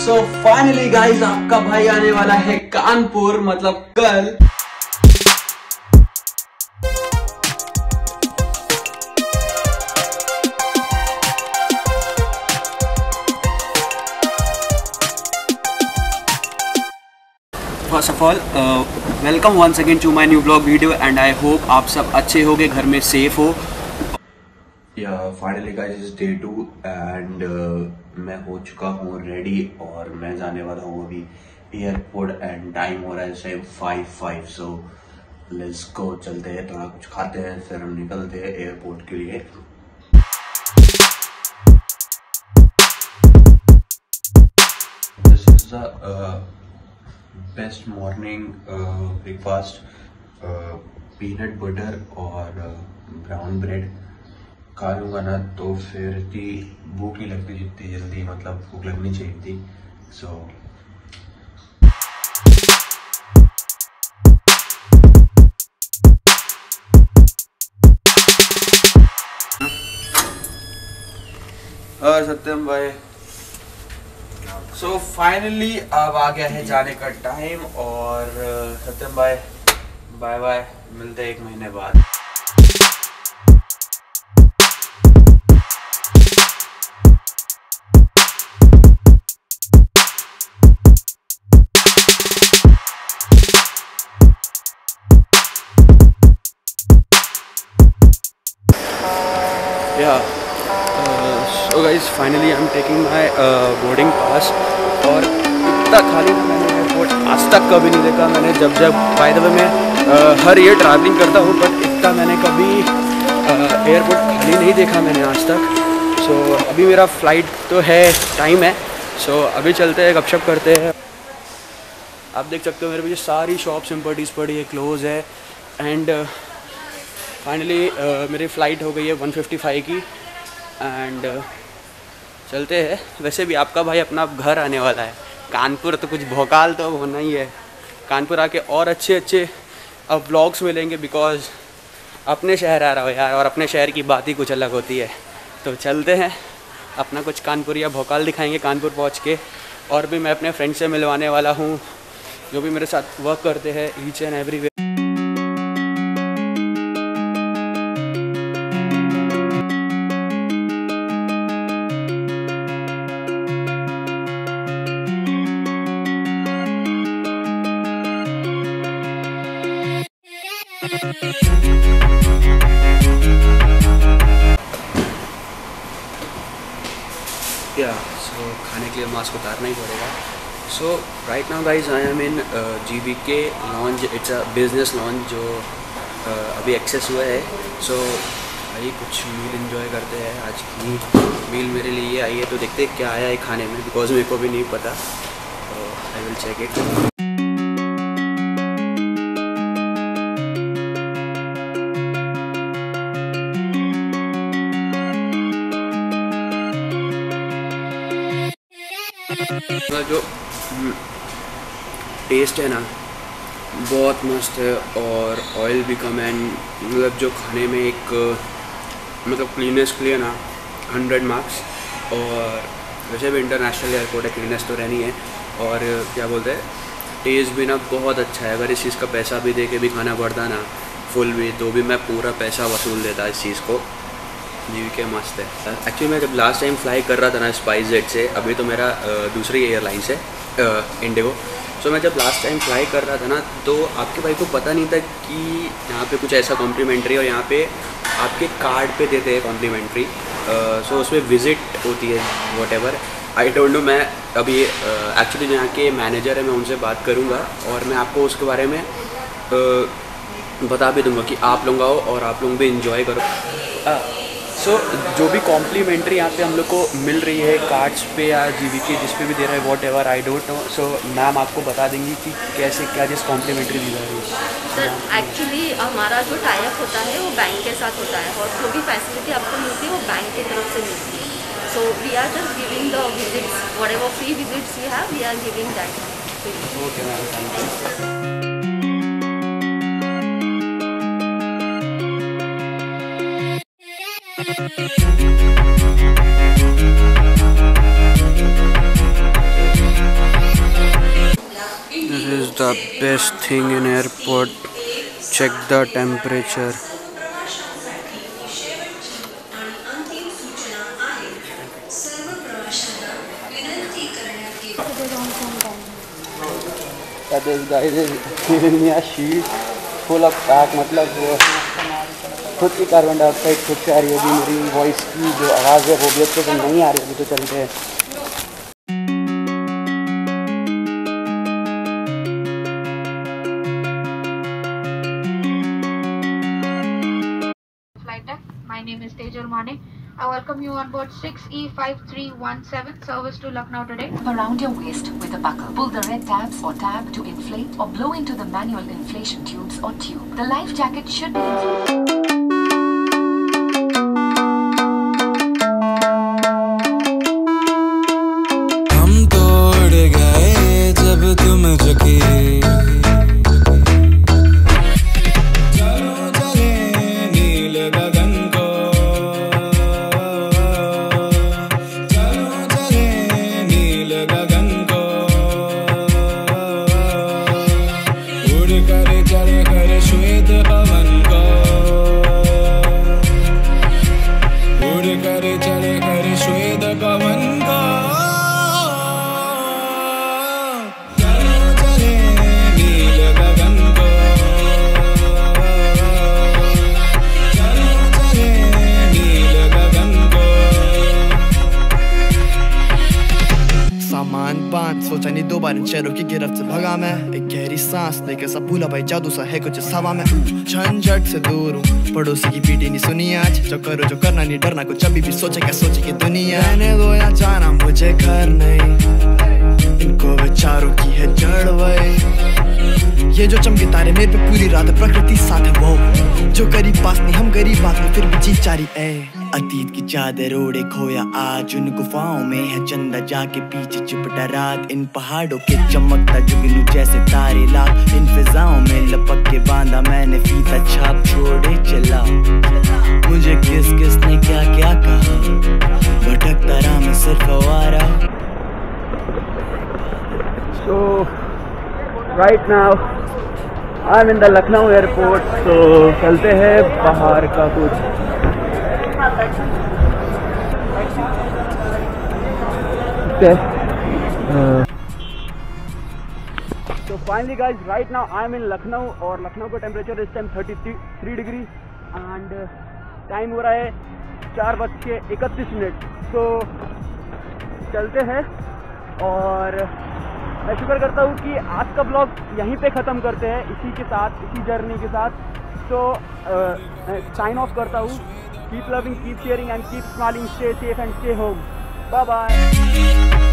So finally guys आपका भाई आने वाला है कानपुर, मतलब कल। First of all welcome once again to my new blog video and I hope आप सब अच्छे होगे, घर में सेफ हो। Finally guys is day 2 and मैं हो चुका हूँ रेडी और मैं जाने वाला हूँ अभी एयरपोर्ट एंड टाइम हो रहा है शायद 5:05। सो लेट्स गो, चलते हैं, थोड़ा कुछ खाते हैं, फिर हम निकलते हैं एयरपोर्ट के लिए। This is the best morning breakfast, peanut butter और ब्राउन ब्रेड खा लूँगा ना तो फिर इतनी भूख नहीं लगती जितनी जल्दी मतलब भूख लगनी चाहिए थी। सो और सत्यम भाई, सो फाइनली अब आ गया है जाने का टाइम और सत्यम भाई बाय बाय, मिलते हैं 1 महीने बाद। So guys, finally I'm taking my boarding pass और इतना खाली था मैंने एयरपोर्ट आज तक कभी नहीं देखा। मैंने जब बाय द वे मैं हर ईयर ट्रैवलिंग करता हूँ बट इतना मैंने कभी एयरपोर्ट खाली नहीं देखा मैंने आज तक। सो अभी मेरा फ्लाइट तो है, टाइम है, सो अभी चलते हैं, गपशप करते हैं। आप देख सकते हो मेरे पीछे सारी शॉप्स सिम्पर्टीज पड़ी है, क्लोज है एंड फाइनली मेरी फ़्लाइट हो गई है 1:55 की एंड चलते हैं। वैसे भी आपका भाई अपना घर आने वाला है कानपुर, तो कुछ भौकाल तो होना ही है। कानपुर आके और अच्छे अब व्लॉग्स मिलेंगे बिकॉज अपने शहर आ रहा हो यार, और अपने शहर की बात ही कुछ अलग होती है। तो चलते हैं, अपना कुछ कानपुर या भौकाल दिखाएंगे कानपुर पहुँच के। और भी मैं अपने फ्रेंड से मिलवाने वाला हूँ जो भी मेरे साथ वर्क करते हैं ईच एंड एवरीवेयर। सो खाने के लिए मास्क उतारना ही पड़ेगा। So right now guys I am in GVK lounge, it's a business lounge जो अभी एक्सेस हुआ है। सो भाई कुछ मील इन्जॉय करते हैं। आज की मील मेरे लिए आई है तो देखते हैं क्या आया है खाने में, बिकॉज मेरे को भी नहीं पता। तो आई विल चेक इट। जो टेस्ट है ना बहुत मस्त है और ऑयल भी कम है, मतलब जो खाने में एक मतलब क्लीनेस के लिए ना 100 मार्क्स। और वैसे भी इंटरनेशनल एयरपोर्ट है, क्लीनेस तो रहनी है। और क्या बोलते हैं, टेस्ट भी ना बहुत अच्छा है। अगर इस चीज़ का पैसा भी दे के भी खाना पड़ता ना फुल भी, तो भी मैं पूरा पैसा वसूल देता इस चीज़ को। GVK मस्त है। एक्चुअली मैं जब लास्ट टाइम फ्लाई कर रहा था ना SpiceJet से, अभी तो मेरा दूसरी एयरलाइन से इंडिगो। सो मैं जब लास्ट टाइम फ्लाई कर रहा था ना तो आपके भाई को पता नहीं था कि यहाँ पे कुछ ऐसा कॉम्प्लीमेंट्री, और यहाँ पे आपके कार्ड पे देते हैं कॉम्प्लीमेंट्री। सो उसमें विज़िट होती है व्हाटएवर, आई डोंट नो। मैं अभी एक्चुअली यहाँ के मैनेजर है, मैं उनसे बात करूँगा और मैं आपको उसके बारे में बता भी दूँगा कि आप लोग आओ और आप लोग भी इंजॉय करो। सो जो भी कॉम्प्लीमेंट्री यहाँ पे हम लोग को मिल रही है कार्ड्स पे या GVK जिस पे भी दे रहा है whatever, I don't know. So ma'am आपको बता देंगी कि कैसे क्या जिस कॉम्प्लीमेंट्री दी जा रही है। सर एक्चुअली हमारा जो टाई अप होता है वो बैंक के साथ होता है और जो भी फैसिलिटी आपको मिलती है वो बैंक की तरफ से मिलती है। So we are just giving the visits, whatever free visits we have, we are giving that. Okay ma'am, thank you. This is the best thing in airport. Check the temperature. This guy is giving me a sheet full of pack. मतलब खुद की carbon dioxide खुद से आ रही होगी, मेरी voice की जो आवाज़ है वो भी अच्छे से नहीं आ रही होगी, तो चलते हैं। My name is Tejal Mane. I welcome you on board 6E5317 service to Lucknow today. Around your waist with a buckle. Pull the red tabs or tab to inflate or blow into the manual inflation tubes or tube. The life jacket should be हम तोड़ गए जब तुम झुकी, सोचा नहीं दो बार इन शहरों की गिरफ्त से भगा मैं, एक गहरी सांस लेकर सब भूला भाई जादू सा है कुछ हवा में। झंझट से दूर हूँ, पड़ोसी की पीटी नहीं सुनी आज, जो करो जो करना नहीं डरना, कुछ अभी भी सोचे क्या सोचे की दुनिया। रहने दो या जाना मुझे घर नहीं, इनको विचारों की है जड़ वही, ये जो चमके तारे मेरे पे पूरी रात प्रकृति साथ है वो, जो करीब पास नहीं हम गरीब बात में फिर भी जीत जारी है। अतीत की चादर ओढ़े खोया आज उन गुफाओं में है चंदा जाके पीछे चिपटा रात, इन पहाड़ों के चमकता जुगनू जैसे तारे लाख, इन फिजाओं में लपक के बांधा मैंने फीता छाप छोड़े चला, मुझे किस किस ने क्या क्या कहा, भटकता रहा मैं सिर्फ आवारा। So right now I'm in the Lucknow airport, so चलते हैं बाहर का कुछ। So finally guys, right now I'm in Lucknow और लखनऊ का टेम्परेचर इस टाइम 33 डिग्री एंड टाइम हो रहा है 4:31। तो चलते हैं और मैं शुक्र करता हूँ कि आज का ब्लॉग यहीं पे ख़त्म करते हैं, इसी के साथ, इसी जर्नी के साथ। तो साइन ऑफ करता हूँ। Keep loving, keep sharing and keep smiling, stay safe and stay home. Bye bye.